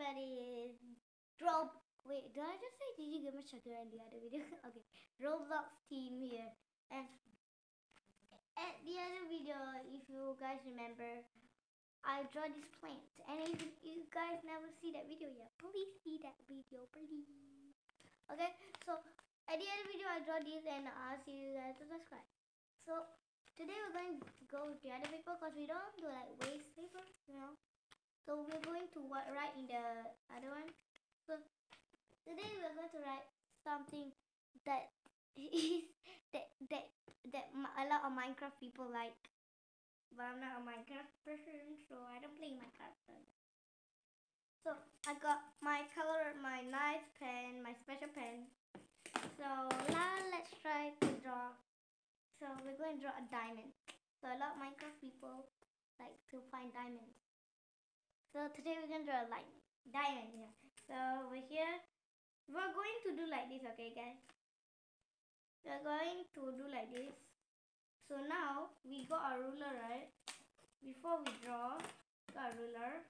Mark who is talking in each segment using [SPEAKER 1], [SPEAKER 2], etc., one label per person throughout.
[SPEAKER 1] everybody. Wait, did I just say Gigi Gamer Sugar in the other video? Okay, Roblox team here. And at the other video, if you guys remember, I draw this plant. And if you guys never see that video yet, please see that video, please. Okay, so at the other video, I draw this and I'll ask you guys to subscribe. So today we're going to go with the other paper because we don't do like waste paper, you know. So we're going to write in the other one. So today we're going to write something that is that a lot of Minecraft people like, but I'm not a Minecraft person, so I don't play Minecraft. So I got my color, my nice pen, my special pen. So now let's try to draw. So we're going to draw a diamond. So a lot of Minecraft people like to find diamonds. So today we're going to draw a diamond here. So over here, we're going to do like this, okay guys? We're going to do like this. So now we got a ruler, right? Before we draw, got a ruler.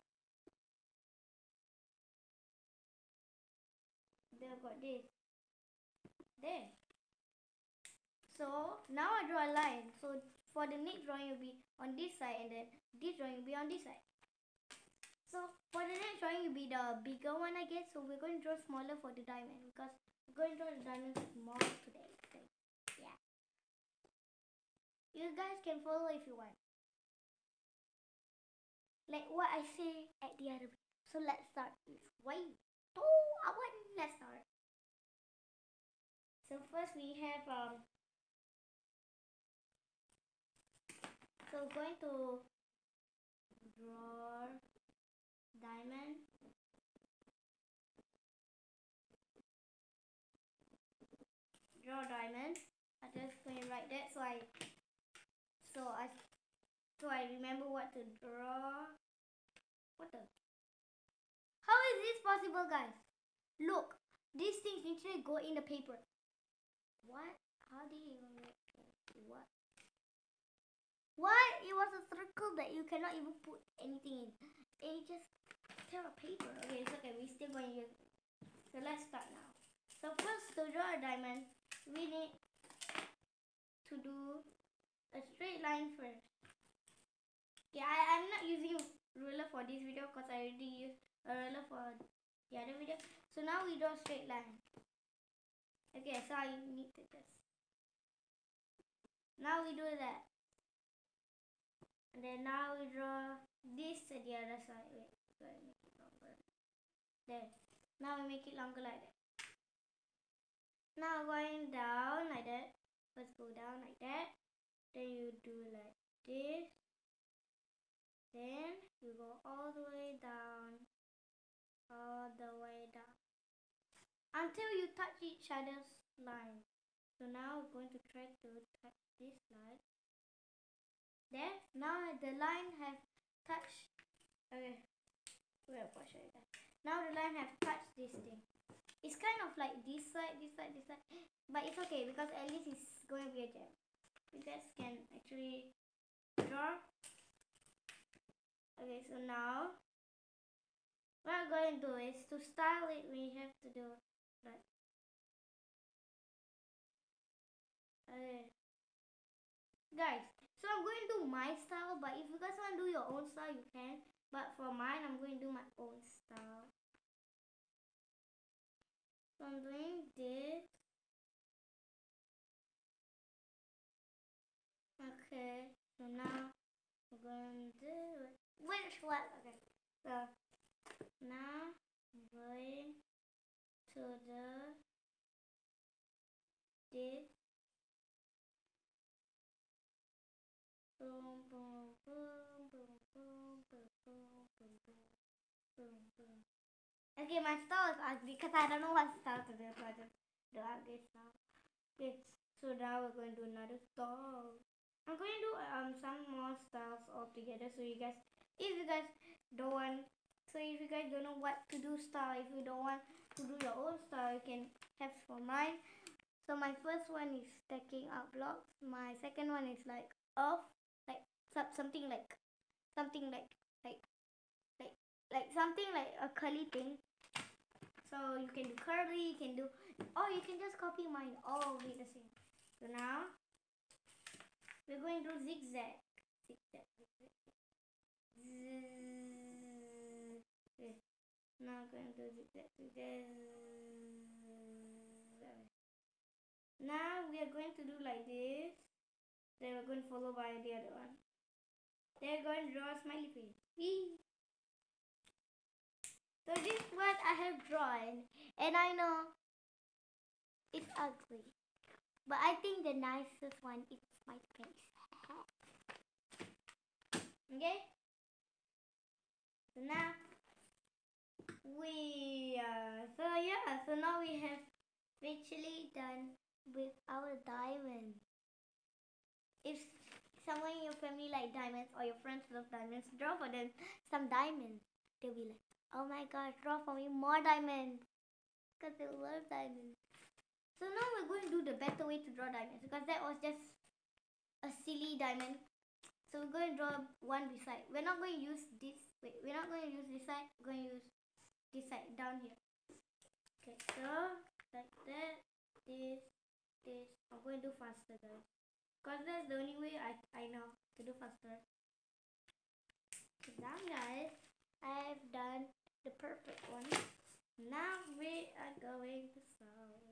[SPEAKER 1] There, got this. There. So now I draw a line. So for the next drawing will be on this side, and then this drawing will be on this side. So for the next drawing will be the bigger one, I guess. So we're going to draw smaller for the diamond because we're going to draw the diamond small today. So yeah. You guys can follow if you want. Like what I say at the other video. So let's start this. Wait. Let's start. So first we have so going to draw diamond. Draw diamond. I just going to write that so I remember what to draw. What the? How is this possible, guys? Look, these things literally go in the paper. What? How did you even make it? What? What? It was a circle that you cannot even put anything in. It just tear a paper. Okay, it's okay. We still going to use it. So let's start now. So first, to draw a diamond, we need to do a straight line first. Yeah, I'm not using ruler for this video because I already used a ruler for the other video. So now we draw straight line. Okay, so I need to just. Now we do that. And then now we draw this to the other side. Wait, so I make it longer. There. Now we make it longer like that. Now going down like that. Let's go down like that. Then you do like this. Then you go all the way down. All the way down. Until you touch each other's line. So now we're going to try to touch this line. There. Now the line has touched. Okay. Wait, I'll show you that. Now the line has touched this thing. It's kind of like this side, this side, this side. But it's okay because at least it's going to be a gem. You guys can actually draw. Okay, so now what I'm going to do is to style it, we have to do like. Okay. Guys, so I'm going to do my style, but if you guys want to do your own style, you can. But for mine, I'm going to do my own style. So I'm doing this. Okay, so now we're going to do it. Which one? Okay, so now I'm going to the this. Boom, boom, boom, boom, boom, boom, boom, boom, boom, boom, boom. Okay, my style is ugly because I don't know what style to do, so I just do ugly style. Okay, so now we're going to do another style. I'm going to do some more styles all together, so you guys, if you guys don't want, so if you guys don't know what to do style, if you don't want to do your own style, you can have for mine. So my first one is stacking up blocks. My second one is like off, like something like like something like a curly thing. So you can do curly, you can do, oh, you can just copy mine. Oh, wait a second. So now we're going to do zigzag. Zigzag, zigzag. Okay. Now I'm going to do zigzag, zigzag. Now we are going to do like this. Then we're going to follow by the other one. They're going to draw a smiley face. Whee! So this is what I have drawn, and I know it's ugly, but I think the nicest one is my face. Okay? So now so now we have virtually done with our diamond. If someone in your family like diamonds or your friends love diamonds, draw for them some diamonds. They'll be like, oh my gosh, draw for me more diamonds, because they love diamonds. So now we're going to do the better way to draw diamonds, because that was just a silly diamond. So we're going to draw one beside. We're not going to use this. Wait, we're not going to use this side. We're going to use this side down here. Okay, so like that, this. I'm going to do faster, guys, because that's the only way I know to do faster. So now, guys, I've done the perfect one. Now we are going to solve.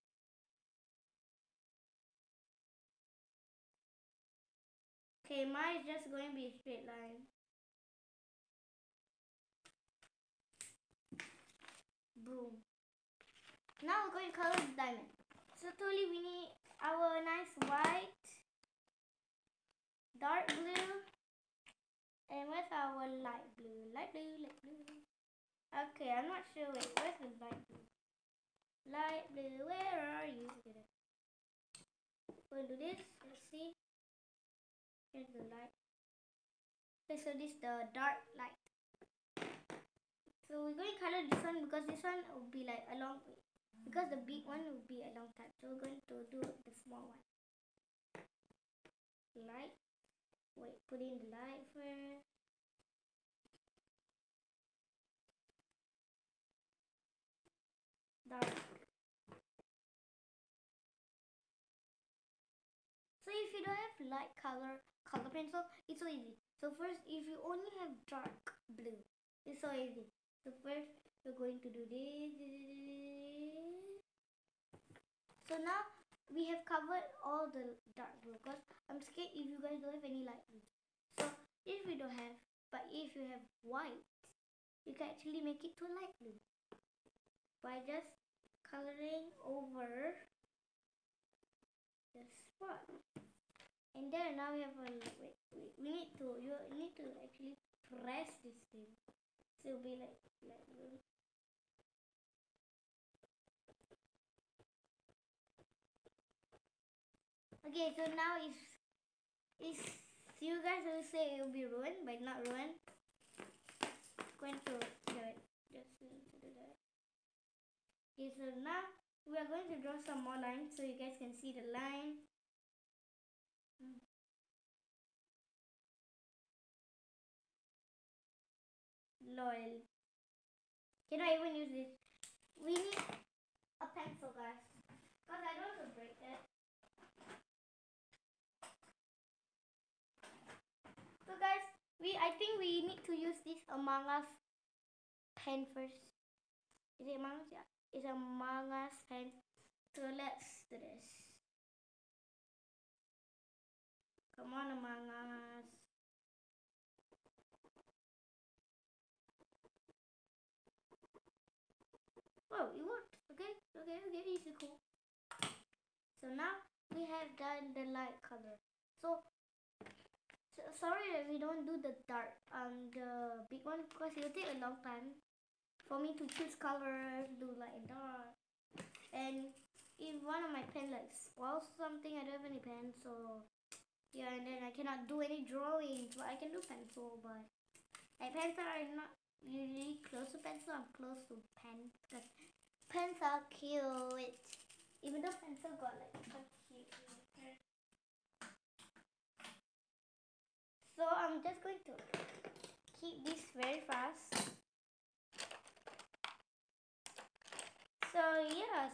[SPEAKER 1] Okay, mine is just going to be a straight line. Boom. Now we're going to color the diamond. So totally we need our nice white, dark blue, and where's our light blue? Light blue, light blue. Okay, I'm not sure. Wait, where's the light blue? Light blue, where are you? We'll do this. Let's see. Here's the light. Okay, so this is the dark light. So we're going to color this one because this one will be like a long way. Because the big one will be a long time. So we're going to do the small one. Light. Wait, put in the light first. Dark. So if you don't have light color pencil, it's so easy. So first, if you only have dark blue, it's so easy. So first, we're going to do this. So now we have covered all the dark blue, because I'm scared if you guys don't have any light blue. So if you don't have, but if you have white, you can actually make it to light blue by just coloring over the spot. And then now we have a you need to actually press this thing. So it'll be like blue. Okay, so now if you guys will say it will be ruined, but not ruined. Going to do it. Just going to do that. Okay, so now we are going to draw some more lines so you guys can see the line. Lol. Cannot even use this. We need a pencil, guys, because I don't want to break it. So guys, I think we need to use this Among Us pen first. Is it Among Us? Yeah, it's Among Us pen. So let's do this. Come on, Among Us. Oh, it worked. Okay, easy, cool. So now we have done the light color. So sorry that we don't do the dark, the big one, because it will take a long time for me to choose colors, do light and dark. And if one of my pen like spoils something, I don't have any pen, so yeah, and then I cannot do any drawings, but I can do pencil. But my pencil are not usually close to pencil. I'm close to pen because pens are cute. Even though pencil got like so cute. So I'm just going to keep this very fast. yeah,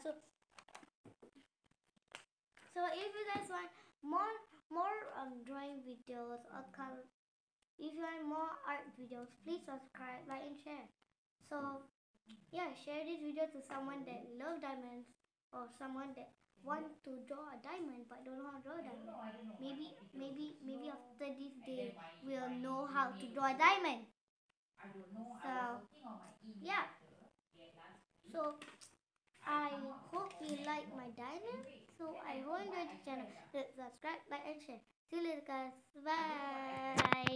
[SPEAKER 1] so if you guys want more drawing videos or color, if you want more art videos, please subscribe, like, and share. So yeah, share this video to someone that love diamonds or someone that want to draw a diamond but don't know how to draw a diamond. Maybe after this day we'll know how to draw a diamond. So yeah. So I hope you like my diamond. So I hope you enjoy the channel. Subscribe, like, and share. See you later, guys. Bye.